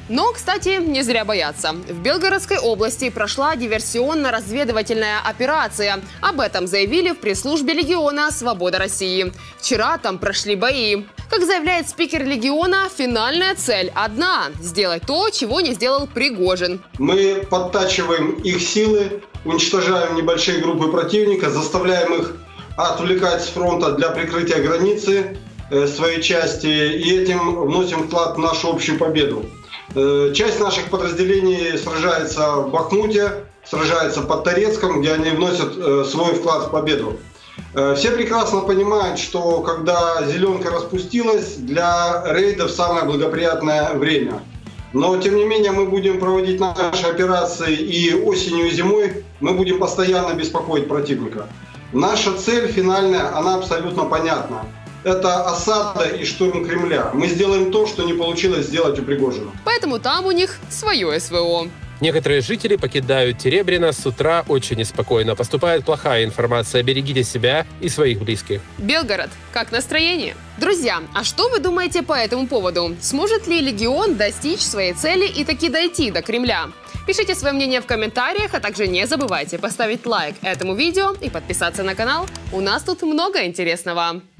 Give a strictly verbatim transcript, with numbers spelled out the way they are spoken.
Но, кстати, не зря боятся. В Белгородской области прошла диверсионно-разведывательная операция. Об этом заявили в пресс-службе Легиона «Свобода России». Вчера там прошли бои. Как заявляет спикер Легиона, финальная цель одна – сделать то, чего не сделал Пригожин. Мы подтачиваем их силы, уничтожаем небольшие группы противника, заставляем их отвлекать с фронта для прикрытия границы э, своей части и этим вносим вклад в нашу общую победу. Э, часть наших подразделений сражается в Бахмуте, сражается под Торецком, где они вносят э, свой вклад в победу. Э, все прекрасно понимают, что когда зеленка распустилась, для рейдов самое благоприятное время. Но, тем не менее, мы будем проводить наши операции и осенью, и зимой мы будем постоянно беспокоить противника. Наша цель финальная, она абсолютно понятна. Это осада и штурм Кремля. Мы сделаем то, что не получилось сделать у Пригожина. Поэтому там у них свое СВО. Некоторые жители покидают Теребрино с утра очень неспокойно. Поступает плохая информация. Берегите себя и своих близких. Белгород. Как настроение? Друзья, а что вы думаете по этому поводу? Сможет ли Легион достичь своей цели и таки дойти до Кремля? Пишите свое мнение в комментариях, а также не забывайте поставить лайк этому видео и подписаться на канал. У нас тут много интересного.